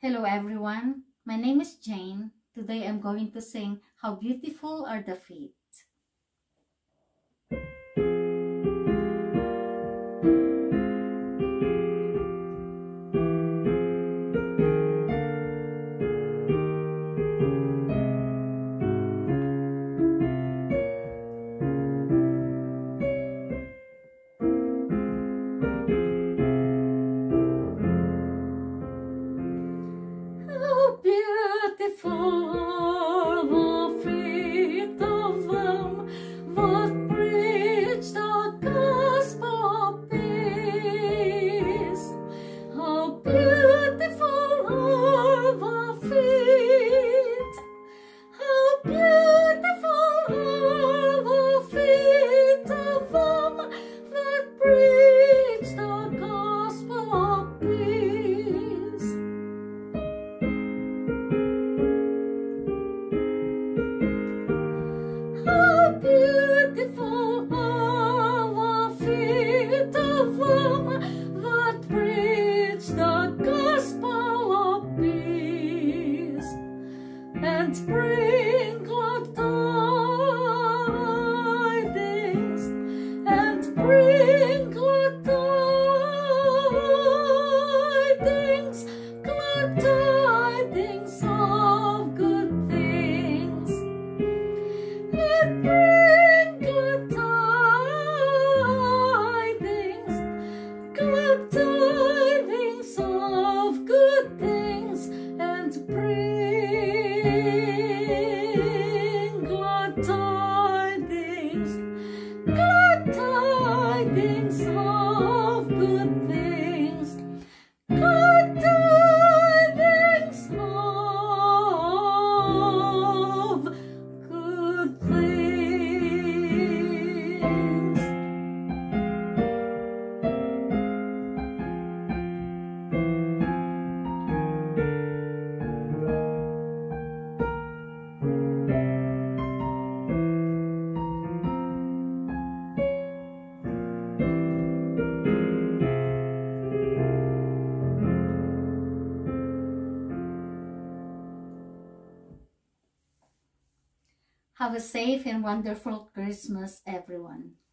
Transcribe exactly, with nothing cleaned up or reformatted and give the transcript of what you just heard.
Hello everyone, my name is Jane. Today I'm going to sing How Beautiful Are the Feet. How beautiful are the feet of them that preach the gospel of peace. How beautiful are the feet. How beautiful are the feet of them that preach the gospel of peace. How beautiful are the feet of them that preach the gospel of peace and bring glad tidings and bring glad tidings, glad tidings of good things. And bring glad tidings, glad tidings of good things, and bring glad tidings, glad tidings of good things, glad tidings of good things. Have a safe and wonderful Christmas, everyone.